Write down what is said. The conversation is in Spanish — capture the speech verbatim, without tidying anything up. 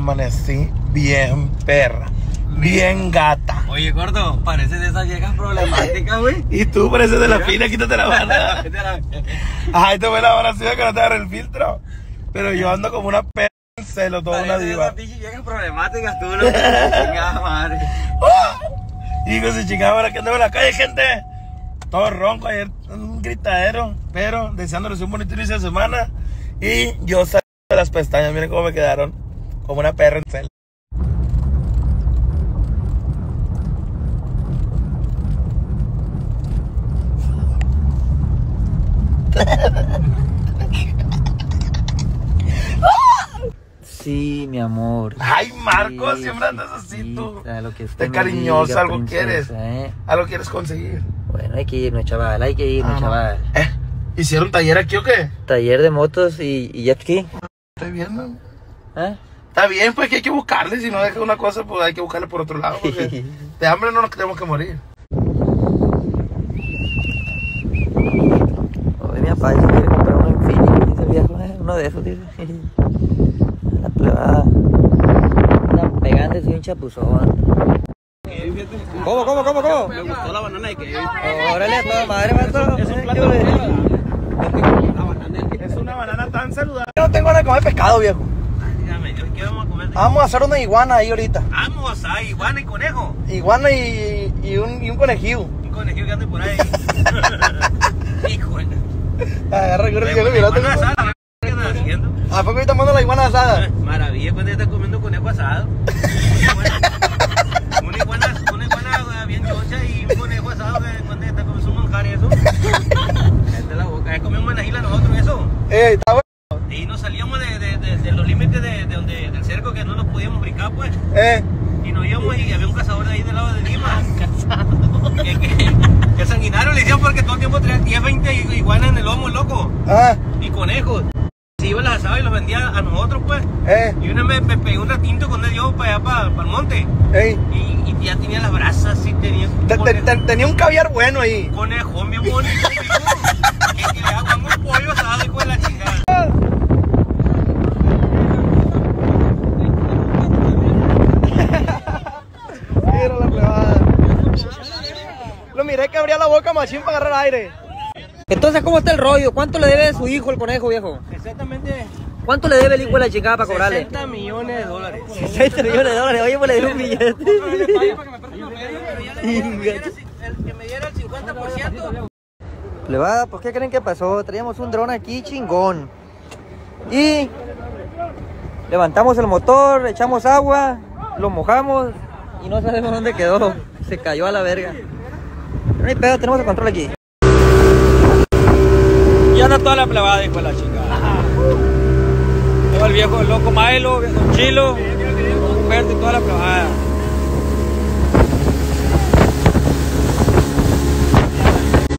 amanecí bien perra, bien gata. Oye, gordo, pareces de esas viejas problemáticas, güey. Y tú pareces de la fila, quítate la mano. Ay, te fue la oración que no te agarre el filtro. Pero yo ando como una perra en celo, toda una diva. Esas viejas problemáticas, tú, no. Chingada madre. Y con su chingada hora que andaba en la calle, gente. Todo ronco ayer, un gritadero. Pero deseándoles un bonito inicio de semana. Y yo salí de las pestañas, miren cómo me quedaron. Como una perra en celo. Sí, mi amor. Ay, Marcos, sí, siempre andas sí, así tú. A lo que Te cariñosa, diga, algo princesa, quieres. ¿eh? Algo quieres conseguir. Bueno, hay que irnos, chaval, hay que irnos, Ah, no. chaval. Eh, ¿hicieron taller aquí o qué? Taller de motos y, y jet ski. Estoy viendo. ¿Eh? Está bien, pues que hay que buscarle. Si no deja una cosa, pues hay que buscarle por otro lado. Porque de hambre no nos tenemos que morir. Oye, mi papá dice que quiere comprar uno Infinity, dice el viejo, ¿eh? Uno de esos, dice. La plebada. Andan pegándose un chapuzón. ¿Cómo, cómo, cómo, cómo? Me gustó la banana de que Órale, a toda madre, maestro. es un plato de la banana. Es una banana tan saludable. Yo no tengo ganas de comer pescado, viejo. Dígame, ¿qué vamos a comer? Vamos a hacer una iguana ahí ahorita. Vamos a iguana y conejo. Iguana y, y, un, y un conejillo. Un conejillo que ande por ahí. Hijo de... Agarra el gorro y Iguana yo lo miró. asada, ¿qué estás haciendo? ¿A poco ahorita mando la iguana asada? Maravilla, cuando estás comiendo conejo asado. Una iguana, una iguana bien choncha y un conejo asado que cuando estás comiendo un manjar eso. Cállate la boca, ya comimos manajila nosotros eso. Eh, está bueno. Y nos salíamos de, de, de, de los límites de, de donde, del cerco que no nos podíamos brincar, pues. Eh, Y nos íbamos y había un cazador de ahí del lado de Lima. que, que, que sanguinario le decían porque todo el tiempo traía diez, veinte iguanas en el lomo, loco. ah, Y conejos. Se iba, las asaba y los vendía a nosotros, pues. eh, Y una vez me pegué un ratinto con él yo para allá, para, para el monte. eh. Y, y ya tenía las brasas y tenía un Te- te- conejo, te- tenía un caviar bueno ahí. conejón bien bonito, hijo. Que, que le hagan un pollo asado, hijo de la chingada. Mira la plebada. Lo miré que abría la boca machín para agarrar aire. Entonces, ¿cómo está el rollo? ¿Cuánto le debe su hijo el conejo, viejo? Exactamente ¿Cuánto le debe el hijo de la chingada para cobrarle? sesenta millones de dólares. sesenta millones de dólares. Oye, pues le dio un billete. El que me diera el cincuenta por ciento. Plebada, pues ¿qué creen que pasó? Traíamos un dron aquí chingón. Y levantamos el motor, echamos agua, lo mojamos y no sabemos dónde quedó. Se cayó a la verga. Pero no hay pedo, tenemos el control aquí. Y anda toda la plebada, hijo de la chingada. Lleva el viejo, el loco Milo, viejo Chilo, Humberto y toda la plebada.